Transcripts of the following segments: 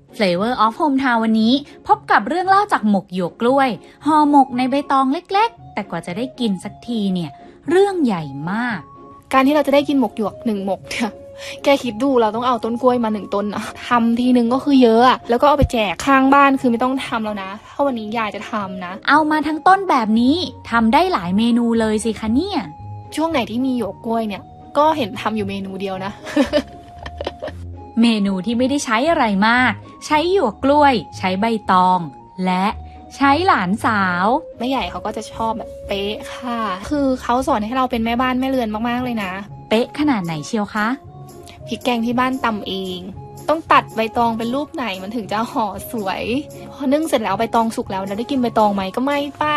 Flavor of Hometown วันนี้พบกับเรื่องเล่าจากหมกหยวกกล้วยห่อหมกในใบตองเล็กๆแต่กว่าจะได้กินสักทีเนี่ยเรื่องใหญ่มากการที่เราจะได้กินหมกหยวก1หมกเนี่ยแกคิดดูเราต้องเอาต้นกล้วยมา1ต้นนะทำทีนึงก็คือเยอะอะแล้วก็เอาไปแจกข้างบ้านคือไม่ต้องทำแล้วนะถ้าวันนี้ยายจะทำนะเอามาทั้งต้นแบบนี้ทำได้หลายเมนูเลยสิคะเนี่ยช่วงไหนที่มีหยวกกล้วยเนี่ยก็เห็นทำอยู่เมนูเดียวนะเมนูที่ไม่ได้ใช้อะไรมากใช้หยวกกล้วยใช้ใบตองและใช้หลานสาวแม่ใหญ่เขาก็จะชอบแบบเป๊ะค่ะคือเขาสอนให้เราเป็นแม่บ้านแม่เรือนมากๆเลยนะเป๊ะขนาดไหนเชียวคะพริกแกงที่บ้านตำเองต้องตัดใบตองเป็นรูปไหนมันถึงจะห่อสวยพอนึ่งเสร็จแล้วใบตองสุกแล้วเราได้กินใบตองไหมก็ไม่ป้า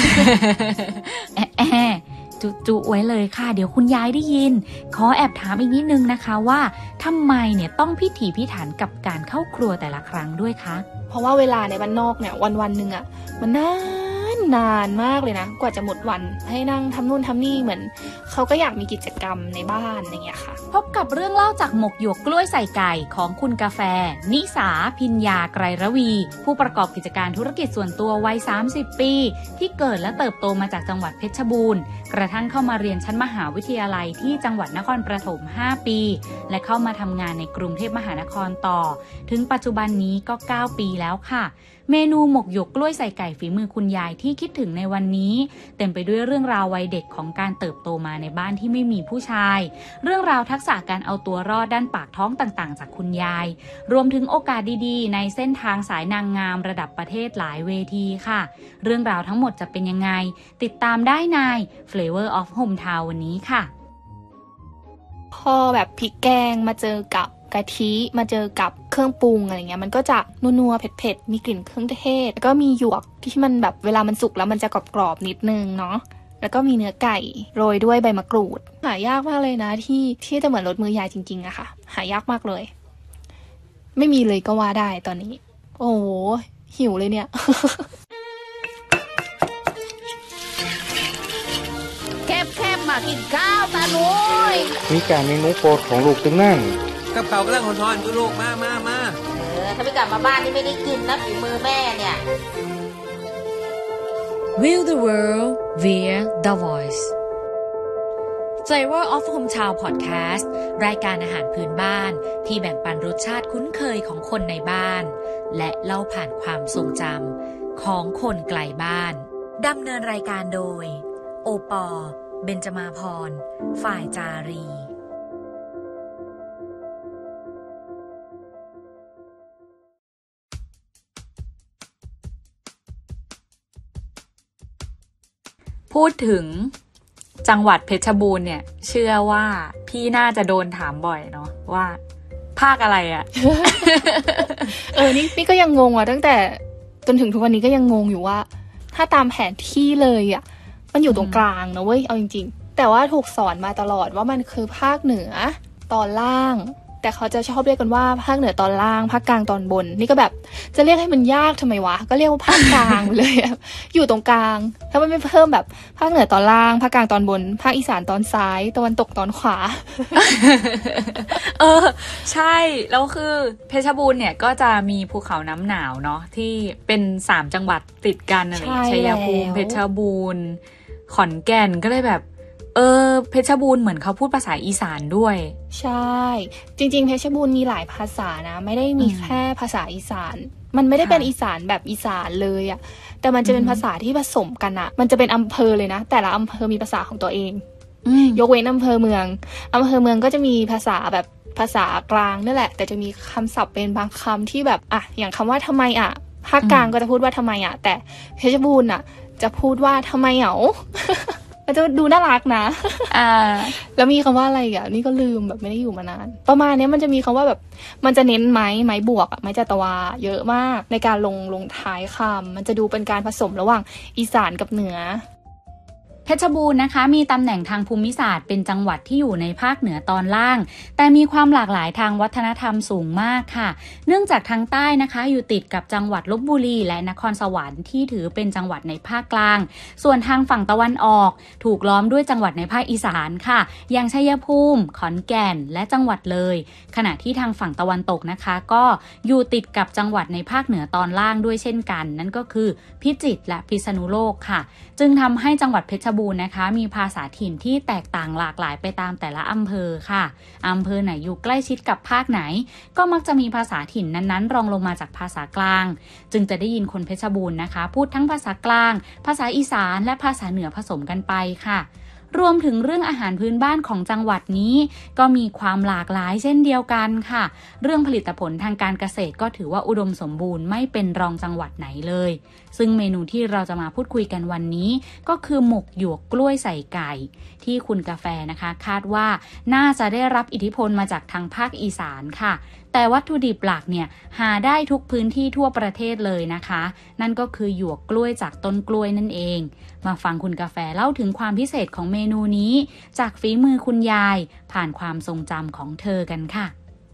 จุไว้เลยค่ะเดี๋ยวคุณยายได้ยินขอแอบถามอีกนิดนึงนะคะว่าทำไมเนี่ยต้องพิถีพิถันกับการเข้าครัวแต่ละครั้งด้วยคะเพราะว่าเวลาในบ้านนอกเนี่ยวันๆนึงอ่ะมันนานมากเลยนะกว่าจะหมดวันให้นั่งทำนู่นทำนี่เหมือนเขาก็อยากมีกิจกรรมในบ้านอย่างเงี้ยค่ะพบกับเรื่องเล่าจากหมกหยวกกล้วยใส่ไก่ของคุณกาแฟนิสาพิญญาไกรระวีผู้ประกอบกิจการธุรกิจส่วนตัววัย30ปีที่เกิดและเติบโตมาจากจังหวัดเพชรบูรณ์กระทั่งเข้ามาเรียนชั้นมหาวิทยาลัยที่จังหวัดนครปฐม5ปีและเข้ามาทำงานในกรุงเทพมหานครต่อถึงปัจจุบันนี้ก็9ปีแล้วค่ะเมนูหมกหยวกกล้วยใส่ไก่ฝีมือคุณยายที่คิดถึงในวันนี้เต็มไปด้วยเรื่องราววัยเด็กของการเติบโตมาในบ้านที่ไม่มีผู้ชายเรื่องราวทักษะการเอาตัวรอดด้านปากท้องต่างๆจากคุณยายรวมถึงโอกาสดีๆในเส้นทางสายนางงามระดับประเทศหลายเวทีค่ะเรื่องราวทั้งหมดจะเป็นยังไงติดตามได้ใน Flavor of Hometown วันนี้ค่ะพอแบบพริกแกงมาเจอกับกะทิมาเจอกับเครื่องปรุงอะไรเงี้ยมันก็จะนัวๆเผ็ดๆมีกลิ่นเครื่องเทศแล้วก็มีหยวกที่มันแบบเวลามันสุกแล้วมันจะกรอบๆนิดนึงเนาะแล้วก็มีเนื้อไก่โรยด้วยใบมะกรูดหายากมากเลยนะที่จะเหมือนรสมือยายจริงๆอะค่ะหายากมากเลยไม่มีเลยก็ว่าได้ตอนนี้โอ้โหหิวเลยเนี่ยแคบมากินข้าวตาหนุยมีการเมนูโปรดของลูกตึงนั่นกับเขากำลังทอนๆลูกมาถ้าไม่กลับมาบ้านนี่ไม่ได้กินนะฝีมือแม่เนี่ย Will the world via the voice Flavor of Hometown Podcast รายการอาหารพื้นบ้านที่แบ่งปันรสชาติคุ้นเคยของคนในบ้านและเล่าผ่านความทรงจำของคนไกลบ้านดำเนินรายการโดยโอปอเบญจมาพรฝ่ายจารีพูดถึงจังหวัดเพชรบูรณ์เนี่ยเชื่อว่าพี่น่าจะโดนถามบ่อยเนาะว่าภาคอะไรอะนี่ก็ยังงงอ่ะตั้งแต่จนถึงทุกวันนี้ก็ยังงงอยู่ว่าถ้าตามแผนที่เลยอ่ะมันอยู่ตรงกลางนะเว้ยเอาจริงๆแต่ว่าถูกสอนมาตลอดว่ามันคือภาคเหนือตอนล่างแต่เขาจะชอบเรียกกันว่าภาคเหนือตอนล่างภาคกลางตอนบนนี่ก็แบบจะเรียกให้มันยากทำไมวะก็เรียกว่าภาคกลางไปเลยอยู่ตรงกลางถ้ามันไม่เพิ่มแบบภาคเหนือตอนล่างภาคกลางตอนบนภาคอีสานตอนซ้ายตะวันตกตอนขวาใช่แล้วคือเพชรบูรณ์เนี่ยก็จะมีภูเขาน้ำหนาวเนาะที่เป็น3จังหวัดติดกันอะไรชัยภูมิเพชรบูรณ์ขอนแก่นก็เลยแบบเพชรบูรณ์เหมือนเขาพูดภาษาอีสานด้วยใช่จริงๆเพชรบูรณ์มีหลายภาษานะไม่ได้มีแค่ภาษาอีสานมันไม่ได้เป็นอีสานแบบอีสานเลยอะแต่มันจะเป็นภาษาที่ผสมกันอะมันจะเป็นอำเภอเลยนะแต่ละอำเภอมีภาษาของตัวเองยกเว้นอำเภอเมืองก็จะมีภาษาแบบภาษากลางนั่นแหละแต่จะมีคำศัพท์เป็นบางคำที่แบบอะอย่างคำว่าทำไมอะภาคกลางก็จะพูดว่าทำไมอะแต่เพชรบูรณ์อะจะพูดว่าทำไมมันจะดูน่ารักนะแล้วมีคำว่าอะไรอ่ะนี่ก็ลืมแบบไม่ได้อยู่มานานประมาณนี้มันจะมีคำว่าแบบมันจะเน้นไม้บวกไม้จัตวาเยอะมากในการลงท้ายคำมันจะดูเป็นการผสมระหว่างอีสานกับเหนือเพชรบูรณ์นะคะมีตำแหน่งทางภูมิศาสตร์เป็นจังหวัดที่อยู่ในภาคเหนือตอนล่างแต่มีความหลากหลายทางวัฒนธรรมสูงมากค่ะเนื่องจากทางใต้นะคะอยู่ติดกับจังหวัดลพบุรีและนครสวรรค์ที่ถือเป็นจังหวัดในภาคกลางส่วนทางฝั่งตะวันออกถูกล้อมด้วยจังหวัดในภาคอีสานค่ะอย่างชัยภูมิขอนแก่นและจังหวัดเลยขณะที่ทางฝั่งตะวันตกนะคะก็อยู่ติดกับจังหวัดในภาคเหนือตอนล่างด้วยเช่นกันนั่นก็คือพิจิตรและพิษณุโลกค่ะจึงทำให้จังหวัดเพชรบูรณ์นะคะมีภาษาถิ่นที่แตกต่างหลากหลายไปตามแต่ละอำเภอค่ะอำเภอไหนอยู่ใกล้ชิดกับภาคไหนก็มักจะมีภาษาถิ่นนั้นๆรองลงมาจากภาษากลางจึงจะได้ยินคนเพชรบูรณ์นะคะพูดทั้งภาษากลางภาษาอีสานและภาษาเหนือผสมกันไปค่ะรวมถึงเรื่องอาหารพื้นบ้านของจังหวัดนี้ก็มีความหลากหลายเช่นเดียวกันค่ะเรื่องผลิตผลทางการเกษตรก็ถือว่าอุดมสมบูรณ์ไม่เป็นรองจังหวัดไหนเลยซึ่งเมนูที่เราจะมาพูดคุยกันวันนี้ก็คือหมกหยวกกล้วยใส่ไก่ที่คุณกาแฟนะคะคาดว่าน่าจะได้รับอิทธิพลมาจากทางภาคอีสานค่ะแต่วัตถุดิบหลักเนี่ยหาได้ทุกพื้นที่ทั่วประเทศเลยนะคะนั่นก็คือหยวกกล้วยจากต้นกล้วยนั่นเองมาฟังคุณกาแฟเล่าถึงความพิเศษของเมนูนี้จากฝีมือคุณยายผ่านความทรงจำของเธอกันค่ะ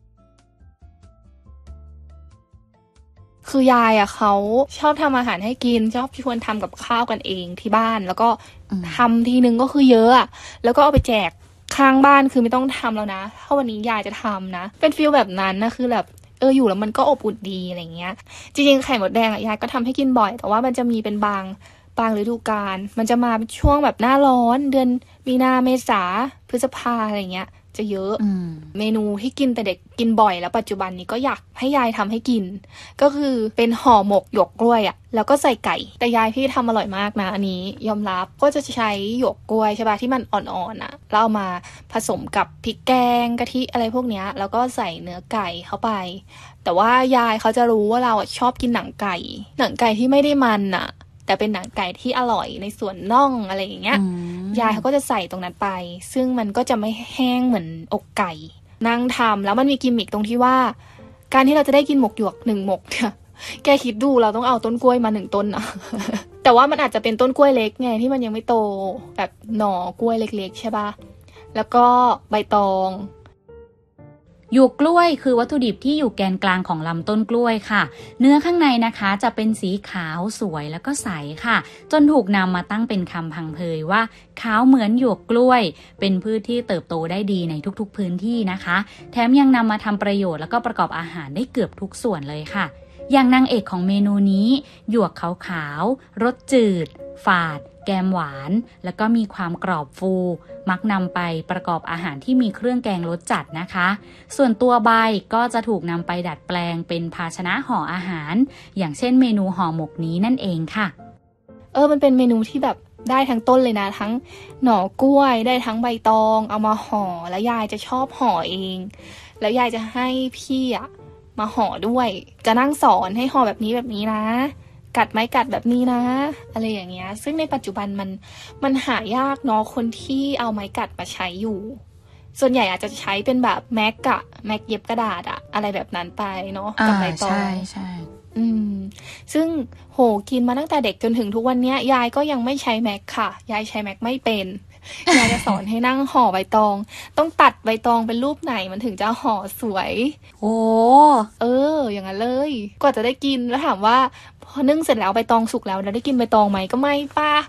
คือยายเขาชอบทำอาหารให้กินชอบชวนทำกับข้าวกันเองที่บ้านแล้วก็ทำทีนึงก็คือเยอะแล้วก็เอาไปแจกข้างบ้านคือไม่ต้องทำแล้วนะถ้าวันนี้ยายจะทำนะเป็นฟีลแบบนั้นนะคือแบบอยู่แล้วมันก็อบอุ่นดีอะไรเงี้ยจริงๆไข่มดแดงยายก็ทำให้กินบ่อยแต่ว่ามันจะมีเป็นบางฤดูกาลมันจะมาช่วงแบบหน้าร้อนเดือนมีนาเมษาพฤษภาอะไรเงี้ยจะเยอะเมนูที่กินแต่เด็กกินบ่อยแล้วปัจจุบันนี้ก็อยากให้ยายทำให้กินก็คือเป็นห่อหมกหยวกกล้วยแล้วก็ใส่ไก่แต่ยายพี่ทำอร่อยมากนะอันนี้ยอมรับก็จะใช้หยวกกล้วยใช่ป่ะที่มันอ่อนๆแล้วเอามาผสมกับพริกแกงกะทิอะไรพวกเนี้ยแล้วก็ใส่เนื้อไก่เข้าไปแต่ว่ายายเขาจะรู้ว่าเราชอบกินหนังไก่ที่ไม่ได้มันแต่เป็นหนังไก่ที่อร่อยในส่วนน่องอะไรอย่างเงี้ยยายเขาก็จะใส่ตรงนั้นไปซึ่งมันก็จะไม่แห้งเหมือนอกไก่นั่งทำแล้วมันมีกิมมิคตรงที่ว่าการที่เราจะได้กินหมกหยวก1หมกเนี่ยแกคิดดูเราต้องเอาต้นกล้วยมา1ต้นนะแต่ว่ามันอาจจะเป็นต้นกล้วยเล็กไงที่มันยังไม่โตแบบหน่อกล้วยเล็กๆใช่ป่ะแล้วก็ใบตองหยวกกล้วยคือวัตถุดิบที่อยู่แกนกลางของลำต้นกล้วยค่ะเนื้อข้างในนะคะจะเป็นสีขาวสวยแล้วก็ใสค่ะจนถูกนำมาตั้งเป็นคำพังเพยว่าขาวเหมือนหยวกกล้วยเป็นพืชที่เติบโตได้ดีในทุกๆพื้นที่นะคะแถมยังนำมาทำประโยชน์แล้วก็ประกอบอาหารได้เกือบทุกส่วนเลยค่ะอย่างนางเอกของเมนูนี้หยวกขาวๆรสจืดฝาดแกมหวานแล้วก็มีความกรอบฟูมักนำไปประกอบอาหารที่มีเครื่องแกงรสจัดนะคะส่วนตัวใบก็จะถูกนำไปดัดแปลงเป็นภาชนะห่ออาหารอย่างเช่นเมนูห่อหมกนี้นั่นเองค่ะมันเป็นเมนูที่แบบได้ทั้งต้นเลยนะทั้งหน่อกล้วยได้ทั้งใบตองเอามาห่อแล้วยายจะชอบห่อเองแล้วยายจะให้พี่มาห่อด้วยจะนั่งสอนให้ห่อแบบนี้นะกัดไม้กัดแบบนี้นะอะไรอย่างเงี้ยซึ่งในปัจจุบันมันหายากเนาะคนที่เอาไม้กัดมาใช้อยู่ส่วนใหญ่อาจจะใช้เป็นแบบแม็กเย็บกระดาษอะไรแบบนั้นไปเนาะกับใบตองใช่ซึ่งโหกินมาตั้งแต่เด็กจนถึงทุกวันนี้ยายก็ยังไม่ใช้แม็กค่ะยายใช้แม็กไม่เป็นยายจะสอนให้นั่งห่อใบตองต้องตัดใบตองเป็นรูปไหนมันถึงจะห่อสวยโอ้อย่างนั้นเลยกว่าจะได้กินแล้วถามว่าพอนึ่งเสร็จแล้วใบตองสุกแล้วได้กินใบตองไหมก็ไม่ป้า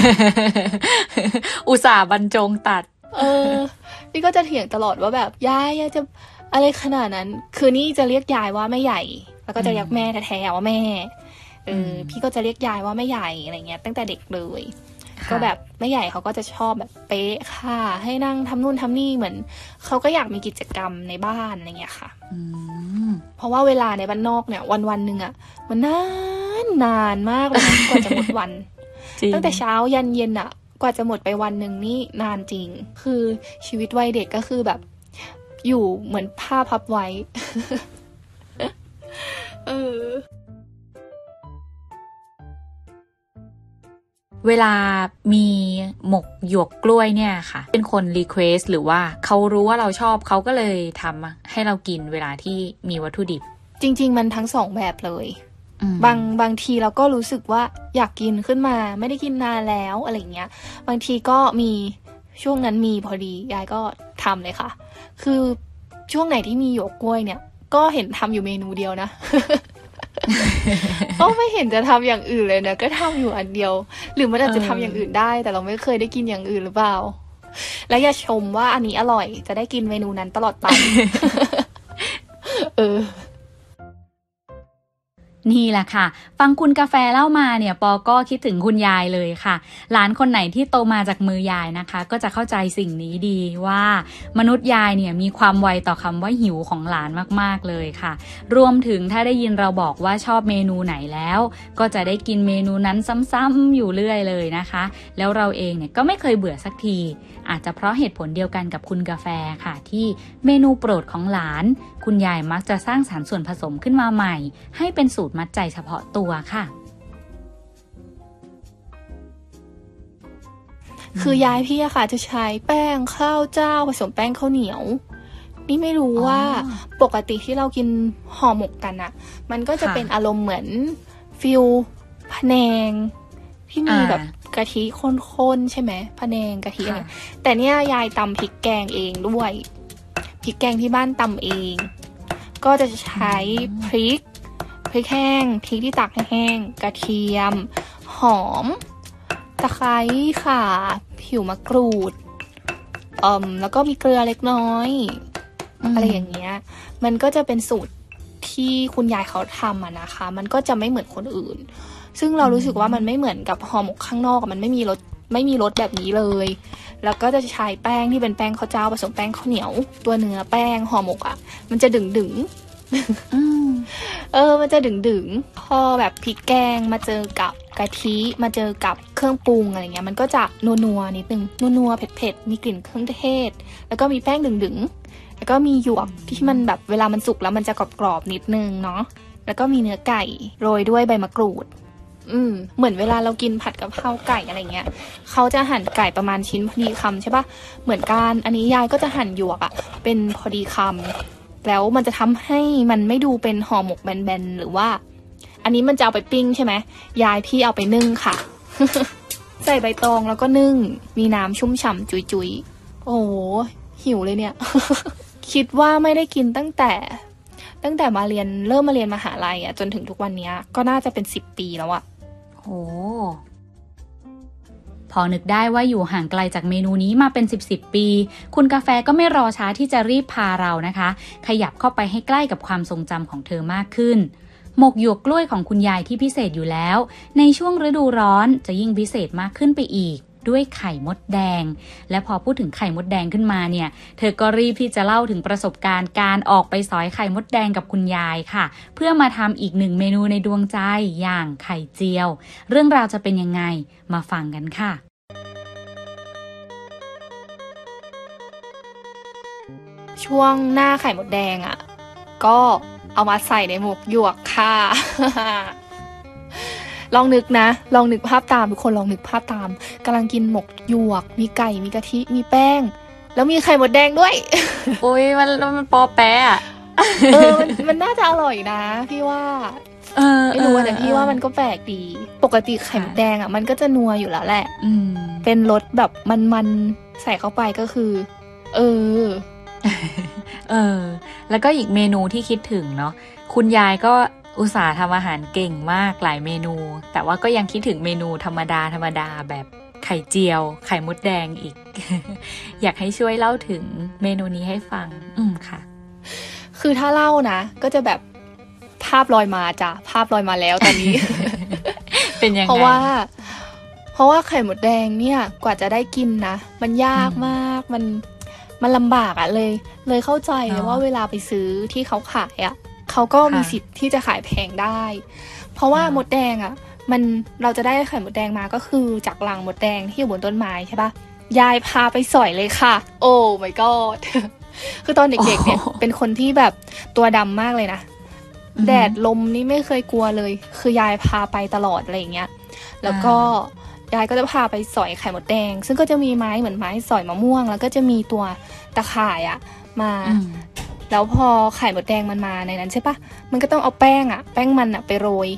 อุตส่าห์บรรจงตัดพี่ก็จะเถียงตลอดว่าแบบยายจะอะไรขนาดนั้นคือนี่จะเรียกยายว่าแม่ใหญ่แล้วก็จะเรียกแม่แท้ๆว่าแม่พี่ก็จะเรียกยายว่าแม่ใหญ่อะไรเงี้ยตั้งแต่เด็กเลยก็แบบแม่ใหญ่เขาก็จะชอบแบบเป๊ะค่ะให้นั่งทำนู่นทำนี่เหมือนเขาก็อยากมีกิจกรรมในบ้านอะไรเงี้ยค่ะเพราะว่าเวลาในบ้านนอกเนี่ยวันหนึ่งมันนานมากเลยกว่าจะหมดวัน ตั้งแต่เช้ายันเย็นกว่าจะหมดไปวันหนึ่งนี่นานจริงคือชีวิตวัยเด็กก็คือแบบอยู่เหมือนผ้าพับไว้เวลามีหมกหยวกกล้วยเนี่ยค่ะเป็นคนรีเควสหรือว่าเขารู้ว่าเราชอบเขาก็เลยทำให้เรากินเวลาที่มีวัตถุดิบจริงๆมันทั้ง2แบบเลยบางทีเราก็รู้สึกว่าอยากกินขึ้นมาไม่ได้กินนานแล้วอะไรเงี้ยบางทีก็มีช่วงนั้นมีพอดียายก็ทำเลยค่ะคือช่วงไหนที่มีหยวกกล้วยเนี่ยก็เห็นทำอยู่เมนูเดียวนะ ก็ไม่เห็นจะทำอย่างอื่นเลยนะก็ทำอยู่อันเดียวหรือมันอาจจะทำอย่างอื่นได้แต่เราไม่เคยได้กินอย่างอื่นหรือเปล่าแล้วอย่าชมว่าอันนี้อร่อยจะได้กินเมนูนั้นตลอดไปนี่แหละค่ะฟังคุณกาแฟเล่ามาเนี่ยปอก็คิดถึงคุณยายเลยค่ะหลานคนไหนที่โตมาจากมือยายนะคะก็จะเข้าใจสิ่งนี้ดีว่ามนุษย์ยายเนี่ยมีความไวต่อคำว่าหิวของหลานมากๆเลยค่ะรวมถึงถ้าได้ยินเราบอกว่าชอบเมนูไหนแล้วก็จะได้กินเมนูนั้นซ้ำๆอยู่เรื่อยเลยนะคะแล้วเราเองเนี่ยก็ไม่เคยเบื่อสักทีอาจจะเพราะเหตุผลเดียวกันกับคุณกาแฟค่ะที่เมนูโปรดของหลานคุณยายมักจะสร้างสรรค์ส่วนผสมขึ้นมาใหม่ให้เป็นสูตรมัดใจเฉพาะตัวค่ะคือยายพี่อะค่ะจะใช้แป้งข้าวเจ้าผสมแป้งข้าวเหนียวนี่ไม่รู้ว่าปกติที่เรากินห่อหมกกันอะมันก็จะเป็นอารมณ์เหมือนฟิลพะแนงที่มีแบบกะทิข้นๆใช่ไหมพะแนงกะทิอะไรแต่เนี่ยยายตำพริกแกงเองด้วยพริกแกงที่บ้านตำเองก็จะใช้พริกแห้งพริกที่ตากแห้งกระเทียมหอมตะไคร้ข่าผิวมะกรูดแล้วก็มีเกลือเล็กน้อยอะไรอย่างเงี้ยมันก็จะเป็นสูตรที่คุณยายเขาทำอะนะคะมันก็จะไม่เหมือนคนอื่นซึ่งเรารู้สึกว่ามันไม่เหมือนกับห่อหมกข้างนอกมันไม่มีรสแบบนี้เลยแล้วก็จะใช้แป้งที่เป็นแป้งข้าวเจ้าผสมแป้งข้าวเหนียวตัวเนื้อแป้งห่อหมกอ่ะมันจะดึงมันจะดึงพอแบบพริกแกงมาเจอกับกะทิมาเจอกับเครื่องปรุงอะไรเงี้ยมันก็จะนัวนิดนึงนัวเผ็ดมีกลิ่นเครื่องเทศแล้วก็มีแป้งดึงแล้วก็มีหยวกที่มันแบบเวลามันสุกแล้วมันจะกรอบนิดนึงเนาะแล้วก็มีเนื้อไก่โรยด้วยใบมะกรูดเหมือนเวลาเรากินผัดกะเพราไก่อะไรเงี้ยเขาจะหั่นไก่ประมาณชิ้นพอดีคำใช่ปะเหมือนกันอันนี้ยายก็จะหั่นหยวกอ่ะเป็นพอดีคำแล้วมันจะทำให้มันไม่ดูเป็นห่อหมกแบนๆหรือว่าอันนี้มันจะเอาไปปิ้งใช่ไหมยายพี่เอาไปนึ่งค่ะ ใส่ใบตองแล้วก็นึ่งมีน้ำชุ่มฉ่ำจุยๆโอ้โหหิวเลยเนี่ย คิดว่าไม่ได้กินตั้งแต่เริ่มมาเรียนมหาลัยอ่ะจนถึงทุกวันนี้ก็น่าจะเป็น10 ปีแล้วอ่ะโอ้พอนึกได้ว่าอยู่ห่างไกลจากเมนูนี้มาเป็น10 ปีคุณกาแฟก็ไม่รอช้าที่จะรีบพาเรานะคะขยับเข้าไปให้ใกล้กับความทรงจำของเธอมากขึ้นหมกหยวกกล้วยของคุณยายที่พิเศษอยู่แล้วในช่วงฤดูร้อนจะยิ่งพิเศษมากขึ้นไปอีกด้วยไข่มดแดงและพอพูดถึงไข่มดแดงขึ้นมาเนี่ยเธอก็รีบที่จะเล่าถึงประสบการณ์การออกไปสอยไข่มดแดงกับคุณยายค่ะเพื่อมาทำอีก1 เมนูในดวงใจอย่างไข่เจียวเรื่องราวจะเป็นยังไงมาฟังกันค่ะช่วงหน้าไข่มดแดงอ่ะก็เอามาใส่ในหมกหยวกค่ะ ลองนึกภาพตามทุกคนลองนึกภาพตามกำลังกินหมกหยวกมีไก่มีกะทิมีแป้งแล้วมีไข่มดแดงด้วยโอ้ยมันปอแปะอ่ะมันน่าจะอร่อยนะพี่ว่าไม่รู้แต่พี่ว่ามันก็แปลกดีปกติไข่มดแดงอ่ะมันก็จะนัวอยู่แล้วแหละเป็นรสแบบมันใส่เข้าไปก็คือแล้วก็อีกเมนูที่คิดถึงเนาะคุณยายก็อุตส่าห์ทำอาหารเก่งมากหลายเมนูแต่ว่าก็ยังคิดถึงเมนูธรรมดาแบบไข่เจียวไข่มดแดงอีก อยากให้ช่วยเล่าถึงเมนูนี้ให้ฟังค่ะคือถ้าเล่านะก็จะแบบภาพลอยมาแล้วตอนนี้เป็นยังไงเพราะว่าไข่มดแดงเนี่ยกว่าจะได้กินนะมันยากมากมันลำบากอะเลยเข้าใจว่าเวลาไปซื้อที่เขาขายอะเขาก็มีสิทธิ์ที่จะขายแพงได้เพราะว่ามดแดงอะเราจะได้ไข่มดแดงมาก็คือจากรังมดแดงที่อยู่บนต้นไม้ใช่ปะยายพาไปสอยเลยค่ะโอ้ my god คือตอนเด็กๆเนี่ยเป็นคนที่แบบตัวดำมากเลยนะแดดลมนี่ไม่เคยกลัวเลยคือยายพาไปตลอดอะไรอย่างเงี้ยแล้วก็ยายก็จะพาไปสอยไข่มดแดงซึ่งก็จะมีไม้เหมือนไม้สอยมะม่วงแล้วก็จะมีตัวตะข่ายอะมาแล้วพอไข่มดแดงมันมาในนั้นใช่ปะมันก็ต้องเอาแป้งมันอะไปโรย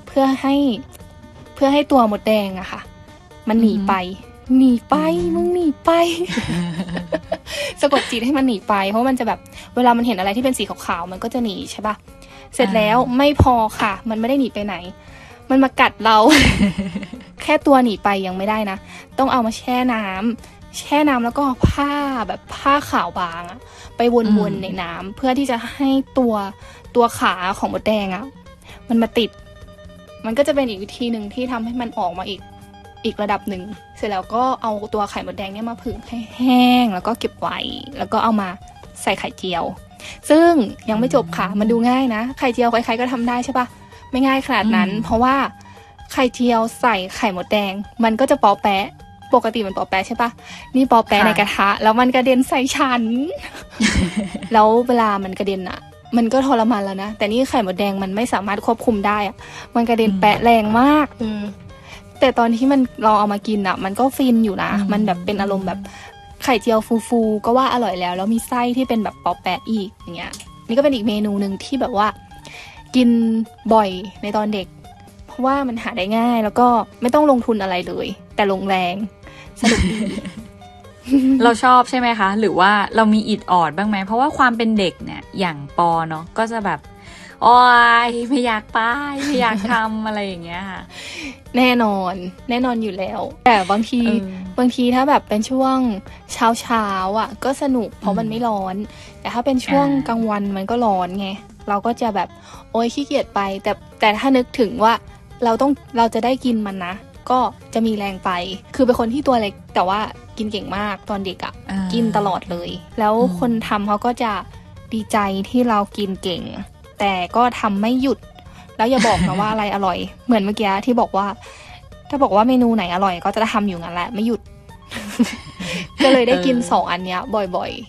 เพื่อให้ตัวมดแดงอะค่ะมันหนีไปมึงหนีไป สะกดจิตให้มันหนีไปเพราะมันจะแบบเวลามันเห็นอะไรที่เป็นสีขาวๆมันก็จะหนีใช่ปะเสร็จแล้วไม่พอค่ะมันไม่ได้หนีไปไหนมันมากัดเรา แค่ตัวหนีไปยังไม่ได้นะต้องเอามาแช่น้ำแล้วก็ผ้าขาวบางอะไปวนๆในน้ำเพื่อที่จะให้ตัวขาของมดแดงอะมันมาติดมันก็จะเป็นอีกวิธีหนึ่งที่ทำให้มันออกมาอีกระดับหนึ่งเสร็จแล้วก็เอาตัวไข่มดแดงเนี่ยมาผึ่งให้แห้งแล้วก็เก็บไว้แล้วก็เอามาใส่ไข่เจียวซึ่งยังไม่จบค่ะมันดูง่ายนะไข่เจียวใครๆก็ทำได้ใช่ปะไม่ง่ายขนาดนั้นเพราะว่าไข่เจียวใส่ไข่มดแดงมันก็จะปอแปะปกติมันปอแปะใช่ปะนี่ปอแปะในกระทะแล้วมันกระเด็นใส่ฉัน แล้วเวลามันกระเด็นอะมันก็ทรมานแล้วนะแต่นี่ไข่มดแดงมันไม่สามารถควบคุมได้อะมันกระเด็นแปะแรงมากแต่ตอนที่เราเอามากินอะมันก็ฟินอยู่นะมันแบบเป็นอารมณ์แบบไข่เจียวฟูๆก็ว่าอร่อยแล้วมีไส้ที่เป็นแบบปอแปะอีกอย่างเงี้ยนี่ก็เป็นอีกเมนูนึงที่แบบว่ากินบ่อยในตอนเด็กเพราะว่ามันหาได้ง่ายแล้วก็ไม่ต้องลงทุนอะไรเลยแต่ลงแรงสนุกดีเราชอบใช่ไหมคะหรือว่าเรามีอิดออดบ้างไหมเพราะว่าความเป็นเด็กเนี่ยอย่างปอเนาะก็จะแบบโอ๊ยไม่อยากไปไม่อยากทำ อะไรอย่างเงี้ยค่ะแน่นอนอยู่แล้วแต่บางทีถ้าแบบเป็นช่วงเช้าอ่ะก็สนุกเพราะมันไม่ร้อนแต่ถ้าเป็นช่วงกลางวันมันก็ร้อนไงเราก็จะแบบโอ๊ยขี้เกียจไปแต่ถ้านึกถึงว่าเราจะได้กินมันนะก็จะมีแรงไปคือเป็นคนที่ตัวเล็กแต่ว่ากินเก่งมากตอนเด็กอ่ะกินตลอดเลยแล้วคนทำเขาก็จะดีใจที่เรากินเก่งแต่ก็ทำไม่หยุดแล้วอย่าบอกนะว่าอะไรอร่อยเหมือนเมื่อกี้ที่บอกว่าถ้าบอกว่าเมนูไหนอร่อยก็จะทำอยู่งั้นแหละไม่หยุด ก็เลยได้กิน2 อันเนี้ยบ่อย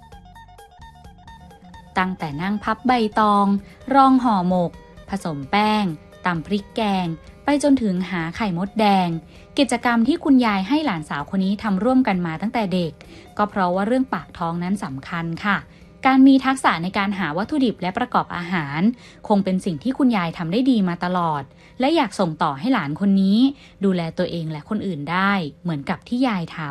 ๆตั้งแต่นั่งพับใบตองรองห่อหมกผสมแป้งตำพริกแกงไปจนถึงหาไข่มดแดงกิจกรรมที่คุณยายให้หลานสาวคนนี้ทำร่วมกันมาตั้งแต่เด็กก็เพราะว่าเรื่องปากท้องนั้นสำคัญค่ะการมีทักษะในการหาวัตถุดิบและประกอบอาหารคงเป็นสิ่งที่คุณยายทำได้ดีมาตลอดและอยากส่งต่อให้หลานคนนี้ดูแลตัวเองและคนอื่นได้เหมือนกับที่ยายท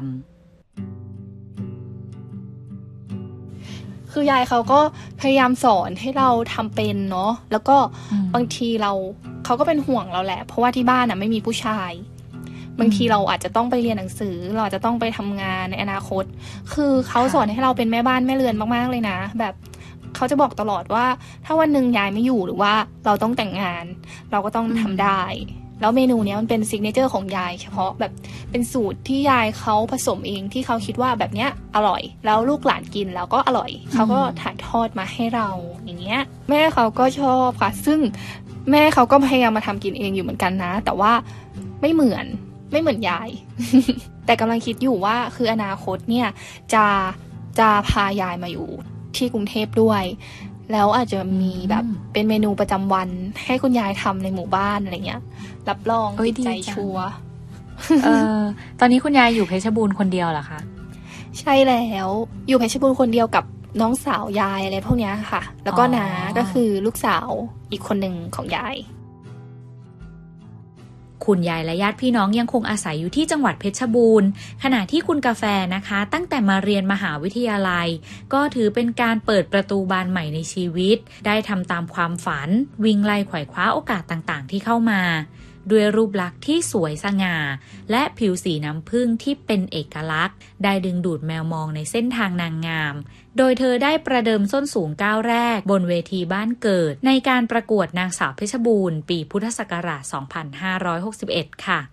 ำคือยายเขาก็พยายามสอนให้เราทำเป็นเนาะแล้วก็บางทีเขาก็เป็นห่วงเราแหละเพราะว่าที่บ้านไม่มีผู้ชายบางทีเราอาจจะต้องไปเรียนหนังสือเราอาจจะต้องไปทำงานในอนาคตคือเขาสอนให้เราเป็นแม่บ้านแม่เรือนมากๆเลยนะแบบเขาจะบอกตลอดว่าถ้าวันหนึ่งยายไม่อยู่หรือว่าเราต้องแต่งงานเราก็ต้องทำได้แล้วเมนูนี้มันเป็นซิกเนเจอร์ของยายเฉพาะแบบเป็นสูตรที่ยายเขาผสมเองที่เขาคิดว่าแบบเนี้ยอร่อยแล้วลูกหลานกินแล้วก็อร่อยเขาก็ถ่ายทอดมาให้เราอย่างเงี้ยแม่เขาก็ชอบค่ะซึ่งแม่เขาก็พยายามมาทำกินเองอยู่เหมือนกันนะแต่ว่าไม่เหมือนยาย แต่กำลังคิดอยู่ว่าคืออนาคตเนี่ยจะพายายมาอยู่ที่กรุงเทพด้วยแล้วอาจจะมีแบบเป็นเมนูประจำวันให้คุณยายทำในหมู่บ้านอะไรเงี้ยรับรองติดใจชัวร์ตอนนี้คุณยายอยู่เพชรบูรณ์คนเดียวเหรอคะใช่แล้วอยู่เพชรบูรณ์คนเดียวกับน้องสาวยายอะไรพวกนี้ค่ะแล้วก็น้าก็คือลูกสาวอีกคนหนึ่งของยายคุณยายและญาติพี่น้องยังคงอาศัยอยู่ที่จังหวัดเพชรบูรณ์ขณะที่คุณกาแฟนะคะตั้งแต่มาเรียนมหาวิทยาลัยก็ถือเป็นการเปิดประตูบานใหม่ในชีวิตได้ทำตามความฝันวิ่งไล่ไขว่คว้าโอกาสต่างๆที่เข้ามาด้วยรูปลักษณ์ที่สวยสง่าและผิวสีน้ำผึ้งที่เป็นเอกลักษณ์ได้ดึงดูดแมวมองในเส้นทางนางงามโดยเธอได้ประเดิมส้นสูงก้าวแรกบนเวทีบ้านเกิดในการประกวดนางสาวเพชรบูรณ์ปีพุทธศักราช 2561 ค่ะ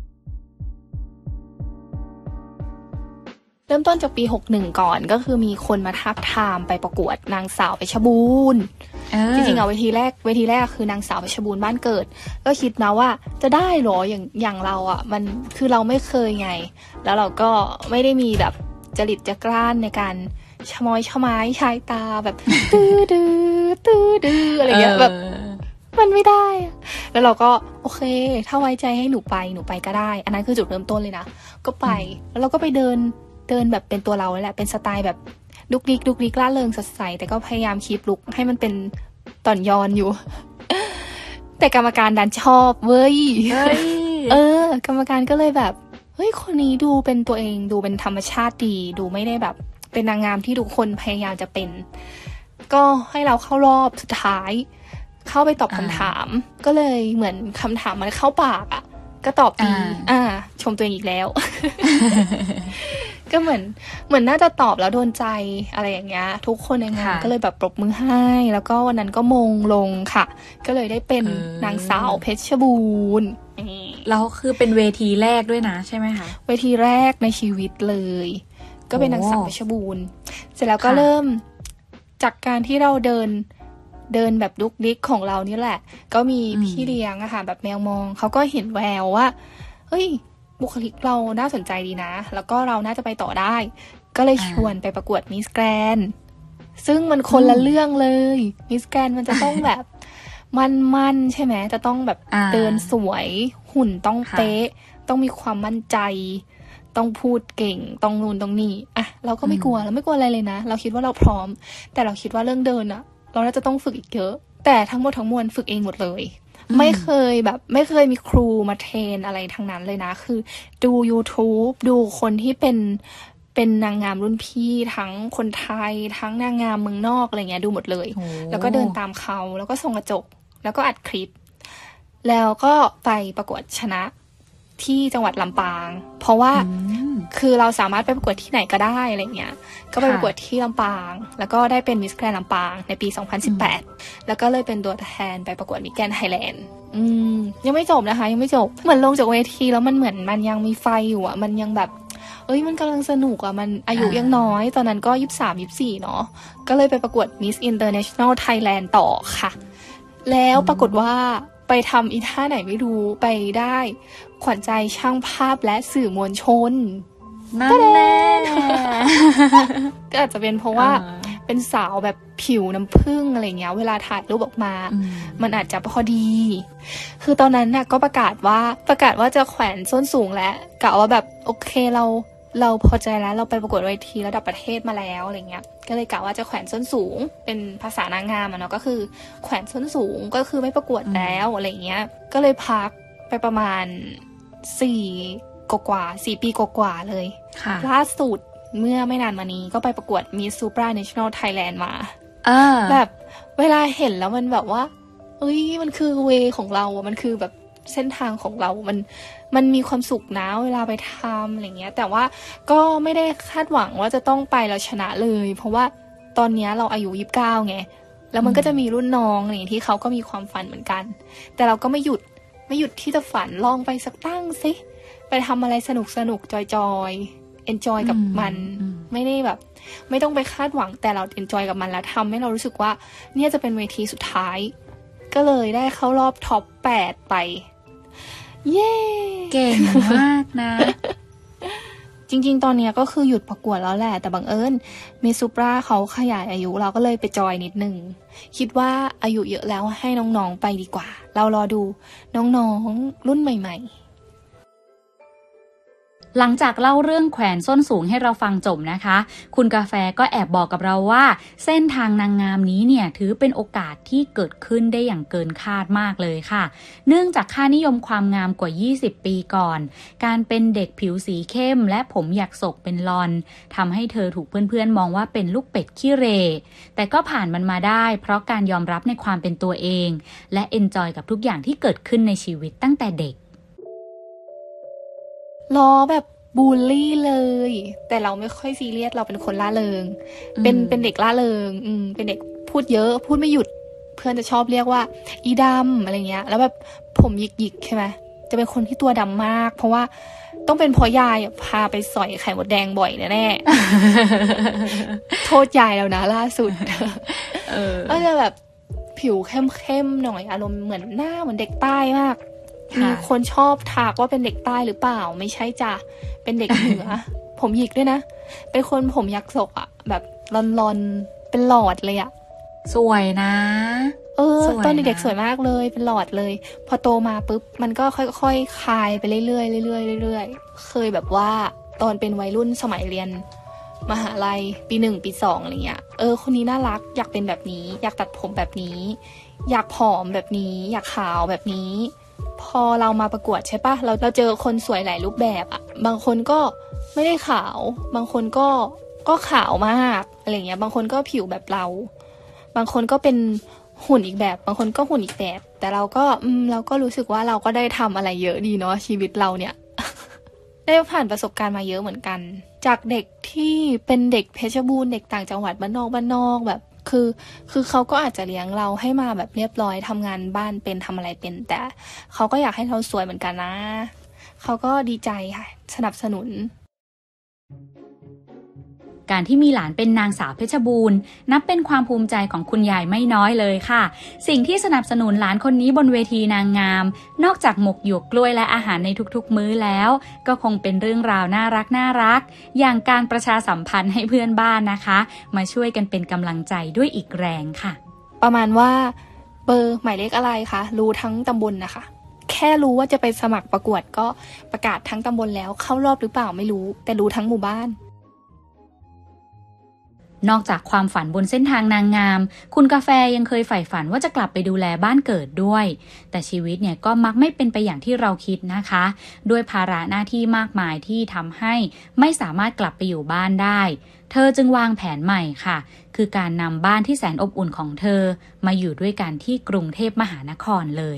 เริ่มต้นจากปี 61 ก่อนก็คือมีคนมาทับทามไปประกวดนางสาวเพชรบูรณ์จริงๆเวทีแรกคือนางสาวเพชรบูรณ์บ้านเกิดก็คิดนะว่าจะได้หรออย่างเราอ่ะมันคือเราไม่เคยไงแล้วเราก็ไม่ได้มีแบบจริตจักร้านในการชะม้อยชะไม้ชายตาแบบตื้อดื้ออะไรเงี้ยแบบมันไม่ได้แล้วเราก็โอเคถ้าไว้ใจให้หนูไปก็ได้อันนั้นคือจุดเริ่มต้นเลยนะก็ไปแล้วเราก็ไปเดินแบบเป็นตัวเราแหละเป็นสไตล์แบบดุกดิกล่าเริงสดใสแต่ก็พยายามคีปลุกให้มันเป็นต่อนยอนอยู่ แต่แต่กรรมการดันชอบเว้ยกรรมการก็เลยแบบเฮ้ยคนนี้ดูเป็นตัวเองดูเป็นธรรมชาติดีดูไม่ได้แบบเป็นนางงามที่ทุกคนพยายามจะเป็นก็ให้เราเข้ารอบสุดท้ายเข้าไปตอบคำถามก็เลยเหมือนคำถามมันเข้าปากอ่ะก็ตอบดีชมตัวเองอีกแล้ว ก็เหมือนน่าจะตอบแล้วโดนใจอะไรอย่างเงี้ยทุกคนในงานก็เลยแบบปรบมือให้แล้วก็วันนั้นก็มงลงค่ะก็เลยได้เป็นนางสาวเพชรบูรณ์แล้วคือเป็นเวทีแรกด้วยนะใช่ไหมคะเวทีแรกในชีวิตเลยก็เป็นนางสาวเพชรบูรณ์เสร็จแล้วก็เริ่มจากการที่เราเดินแบบดุกดิกของเรานี่แหละก็มีพี่เลี้ยงอะค่ะแบบแมวมองเขาก็เห็นแววว่าเฮ้ยบุคลิกเราน่าสนใจดีนะแล้วก็เราน่าจะไปต่อได้ก็เลยชวนไปประกวดมิสแกรนด์ซึ่งมันคนละเรื่องเลยมิสแกรนด์มันจะต้องแบบมันใช่ไหมจะต้องแบบเดินสวยหุ่นต้องเป๊ะต้องมีความมั่นใจต้องพูดเก่งต้องนู่นต้องนี่อะเราก็ไม่กลัวเราไม่กลัวอะไรเลยนะเราคิดว่าเราพร้อมแต่เราคิดว่าเรื่องเดินอะเราน่าจะต้องฝึกอีกเยอะแต่ทั้งหมดทั้งมวลฝึกเองหมดเลยไม่เคยมีครูมาเทรนอะไรทั้งนั้นเลยนะคือดู YouTube ดูคนที่เป็นนางงามรุ่นพี่ทั้งคนไทยทั้งนางงามเมืองนอกอะไรเงี้ยดูหมดเลยแล้วก็เดินตามเขาแล้วก็ส่องกระจกแล้วก็อัดคลิปแล้วก็ไปประกวดชนะที่จังหวัดลำปางเพราะว่าคือเราสามารถไปประกวดที่ไหนก็ได้อะไรเงี้ยก็ไปประกวดที่ลำปางแล้วก็ได้เป็นมิสแกรนด์ลำปางในปี2018แล้วก็เลยเป็นตัวแทนไปประกวดมิสแกรนด์ไทยแลนด์ยังไม่จบนะคะยังไม่จบเหมือนลงจากเวทีแล้วมันเหมือนมันยังมีไฟอยู่อ่ะมันยังแบบมันกำลังสนุกอ่ะมันอายุยังน้อยตอนนั้นก็23-24เนาะก็เลยไปประกวด Miss International Thailand ต่อค่ะแล้วปรากฏว่าไปทำอีท่าไหนไม่รู้ไปได้ขวัญใจช่างภาพและสื่อมวลชนนั่นแหละก็อาจจะเป็นเพราะว่าเป็นสาวแบบผิวน้ำผึ้งอะไรเงี้ยเวลาถ่ายรูปออกมามันอาจจะพอดีคือตอนนั้นน่ะก็ประกาศว่าจะแขวนส้นสูงแล้วกะว่าแบบโอเคเราพอใจแล้วเราไปประกวดเวทีระดับประเทศมาแล้วอะไรเงี้ยก็เลยกะว่าจะแขวนส้นสูงเป็นภาษานางงามอะเนาะก็คือแขวนส้นสูงก็คือไม่ประกวดแล้วอะไรเงี้ยก็เลยพักไปประมาณ4 ปีกว่าเลยล่าสุดเมื่อไม่นานมานี้ก็ไปประกวด Miss Supranational Thailand มาแบบเวลาเห็นแล้วมันแบบว่ามันคือเวของเราอะมันคือแบบเส้นทางของเรามันมีความสุขนะเวลาไปทำอะไรเงี้ยแต่ว่าก็ไม่ได้คาดหวังว่าจะต้องไปแล้วชนะเลยเพราะว่าตอนนี้เราอายุ29ไงแล้วมันก็จะมีรุ่นน้องอะไรที่เขาก็มีความฝันเหมือนกันแต่เราก็ไม่หยุดที่จะฝันลองไปสักตั้งสิไปทำอะไรสนุกจอยenjoy กับมันไม่ได้แบบไม่ต้องไปคาดหวังแต่เรา enjoy กับมันแล้วทำให้เรารู้สึกว่าเนี่ยจะเป็นเวทีสุดท้ายก็เลยได้เข้ารอบท็อป8ไปเย้เก่งมากนะจริงๆตอนนี้ก็คือหยุดประกวดแล้วแหละแต่บังเอิญเมซูปราเขาขยายอายุเราก็เลยไปจอยนิดนึงคิดว่าอายุเยอะแล้วให้น้องๆไปดีกว่าเรารอดูน้องๆรุ่นใหม่ๆหลังจากเล่าเรื่องแขวนส้นสูงให้เราฟังจบนะคะคุณกาแฟก็แอบบอกกับเราว่าเส้นทางนางงามนี้เนี่ยถือเป็นโอกาสที่เกิดขึ้นได้อย่างเกินคาดมากเลยค่ะเนื่องจากค่านิยมความงามกว่า20ปีก่อนการเป็นเด็กผิวสีเข้มและผมหยักศกเป็นลอนทำให้เธอถูกเพื่อนๆมองว่าเป็นลูกเป็ดขี้เหร่แต่ก็ผ่านมันมาได้เพราะการยอมรับในความเป็นตัวเองและเอนจอยกับทุกอย่างที่เกิดขึ้นในชีวิตตั้งแต่เด็กล้อแบบบูลลี่เลยแต่เราไม่ค่อยซีเรียสเราเป็นคนล่าเริงเป็นเด็กล่าเริงเป็นเด็กพูดเยอะพูดไม่หยุดเพื่อนจะชอบเรียกว่าอีดำอะไรเงี้ยแล้วแบบผมหยิกๆใช่ไหมจะเป็นคนที่ตัวดำมากเพราะว่าต้องเป็นเพราะยายพาไปสอยไข่มดแดงบ่อยแน่ๆ โทษยายแล้วนะล่าสุดก็จะแบบผิวเข้มๆหน่อยอารมณ์เหมือนหน้าเหมือนเด็กใต้มากมีคนชอบถากว่าเป็นเด็กใต้หรือเปล่าไม่ใช่จ้ะเป็นเด็กเหนือ ผมหยิกด้วยนะเป็นคนผมยักศกอ่ะแบบลอนๆเป็นหลอดเลยอ่ะสวยนะตอนเด็กๆสวยมากเลยเป็นหลอดเลยพอโตมาปุ๊บมันก็ค่อยๆคลายไปเรื่อยๆเรื่อยๆเรื่อยๆเคยแบบว่าตอนเป็นวัยรุ่นสมัยเรียนมหาลัยปี1ปี2อะไรเงี้ยคนนี้น่ารักอยากเป็นแบบนี้อยากตัดผมแบบนี้อยากผอมแบบนี้อยากขาวแบบนี้พอเรามาประกวดใช่ปะเราเจอคนสวยหลายรูปแบบอะบางคนก็ไม่ได้ขาวบางคนก็ขาวมากอะไรเงี้ยบางคนก็ผิวแบบเราบางคนก็เป็นหุ่นอีกแบบบางคนก็หุ่นอีกแบบแต่เราก็รู้สึกว่าเราก็ได้ทำอะไรเยอะดีเนาะชีวิตเราเนี่ย ได้ผ่านประสบการณ์มาเยอะเหมือนกันจากเด็กที่เป็นเด็กเพชรบูรณ์เด็กต่างจังหวัดบ้านนอกแบบคือเขาก็อาจจะเลี้ยงเราให้มาแบบเรียบร้อยทำงานบ้านเป็นทำอะไรเป็นแต่เขาก็อยากให้เราสวยเหมือนกันนะเขาก็ดีใจค่ะสนับสนุนการที่มีหลานเป็นนางสาวเพชรบูรณ์นับเป็นความภูมิใจของคุณยายไม่น้อยเลยค่ะสิ่งที่สนับสนุนหลานคนนี้บนเวทีนางงามนอกจากหมกหยวกกล้วยและอาหารในทุกๆมื้อแล้วก็คงเป็นเรื่องราวน่ารักอย่างการประชาสัมพันธ์ให้เพื่อนบ้านนะคะมาช่วยกันเป็นกำลังใจด้วยอีกแรงค่ะประมาณว่าเบอร์หมายเลขอะไรคะรู้ทั้งตำบลนะคะแค่รู้ว่าจะไปสมัครประกวดก็ประกาศทั้งตำบลแล้วเข้ารอบหรือเปล่าไม่รู้แต่รู้ทั้งหมู่บ้านนอกจากความฝันบนเส้นทางนางงามคุณกาแฟยังเคยใฝ่ฝันว่าจะกลับไปดูแลบ้านเกิดด้วยแต่ชีวิตเนี่ยก็มักไม่เป็นไปอย่างที่เราคิดนะคะด้วยภาระหน้าที่มากมายที่ทำให้ไม่สามารถกลับไปอยู่บ้านได้เธอจึงวางแผนใหม่ค่ะคือการนำบ้านที่แสนอบอุ่นของเธอมาอยู่ด้วยกันที่กรุงเทพมหานครเลย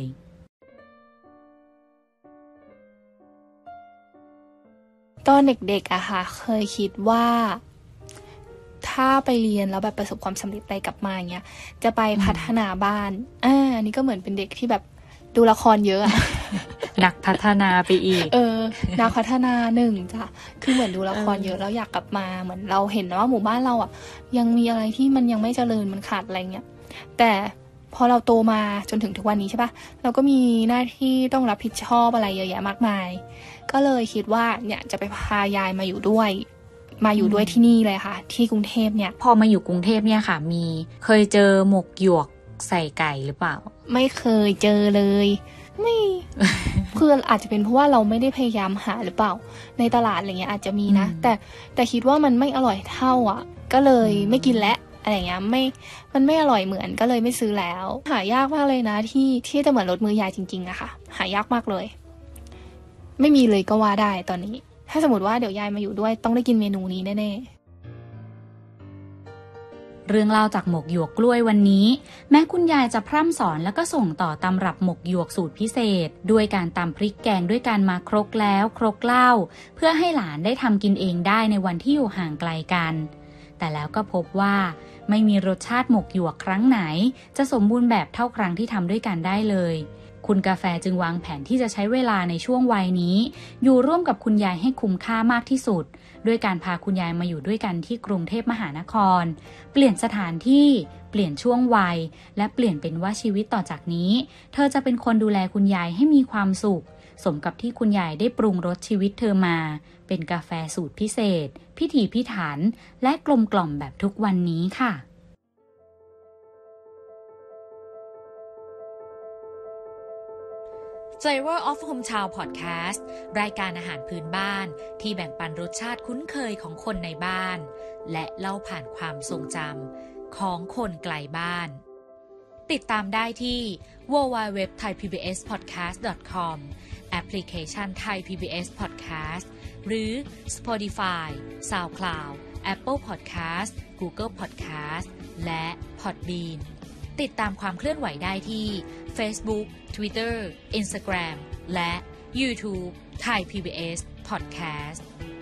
ตอนเด็กๆอะค่ะเคยคิดว่าถ้าไปเรียนแล้วแบบประสบความสำเร็จอะไรกลับมาเงี้ยจะไปพัฒนาบ้านอันนี้ก็เหมือนเป็นเด็กที่แบบดูละครเยอะอะนักพัฒนาไปอีกนักพัฒนาหนึ่งจ้ะคือเหมือนดูละครเยอะแล้วอยากกลับมาเหมือนเราเห็นว่าหมู่บ้านเราอะยังมีอะไรที่มันยังไม่เจริญมันขาดอะไรเงี้ยแต่พอเราโตมาจนถึงทุกวันนี้ใช่ปะเราก็มีหน้าที่ต้องรับผิดชอบอะไรเยอะแยะมากมายก็เลยคิดว่าเนี่ยจะไปพายายมาอยู่ด้วยที่นี่เลยค่ะที่กรุงเทพเนี่ยพอมาอยู่กรุงเทพเนี่ยค่ะเคยเจอหมกหยวกใส่ไก่หรือเปล่าไม่เคยเจอเลยไม่ คืออาจจะเป็นเพราะว่าเราไม่ได้พยายามหาหรือเปล่าในตลาดอะไรเงี้ยอาจจะมีนะแต่คิดว่ามันไม่อร่อยเท่าอ่ะก็เลยไม่กินและอะไรเงี้ยมันไม่อร่อยเหมือนก็เลยไม่ซื้อแล้วหายากมากเลยนะที่จะเหมือนรสมือยายจริงๆอะค่ะหายากมากเลยไม่มีเลยก็ว่าได้ตอนนี้ถ้าสมมติว่าเดี๋ยวยายมาอยู่ด้วยต้องได้กินเมนูนี้แน่ๆเรื่องเล่าจากหมกหยวกกล้วยวันนี้แม้คุณยายจะพร่ำสอนแล้วก็ส่งต่อตำรับหมกหยวกสูตรพิเศษด้วยการตำพริกแกงด้วยการมาครกแล้วครกเล่าเพื่อให้หลานได้ทำกินเองได้ในวันที่อยู่ห่างไกลกันแต่แล้วก็พบว่าไม่มีรสชาติหมกหยวกครั้งไหนจะสมบูรณ์แบบเท่าครั้งที่ทำด้วยกันได้เลยคุณกาแฟจึงวางแผนที่จะใช้เวลาในช่วงวัยนี้อยู่ร่วมกับคุณยายให้คุ้มค่ามากที่สุดด้วยการพาคุณยายมาอยู่ด้วยกันที่กรุงเทพมหานครเปลี่ยนสถานที่เปลี่ยนช่วงวัยและเปลี่ยนเป็นว่าชีวิตต่อจากนี้เธอจะเป็นคนดูแลคุณยายให้มีความสุขสมกับที่คุณยายได้ปรุงรสชีวิตเธอมาเป็นกาแฟสูตรพิเศษพิถีพิถันและกลมกล่อมแบบทุกวันนี้ค่ะFlavor of Hometown Podcast รายการอาหารพื้นบ้านที่แบ่งปันรสชาติคุ้นเคยของคนในบ้านและเล่าผ่านความทรงจำของคนไกลบ้านติดตามได้ที่ www.thaipbspodcast.com แอปพลิเคชัน Thai PBS Podcast หรือ Spotify, SoundCloud, Apple Podcast, Google Podcast และ Podbeanติดตามความเคลื่อนไหวได้ที่ Facebook, Twitter, Instagram และ YouTube Thai PBS Podcast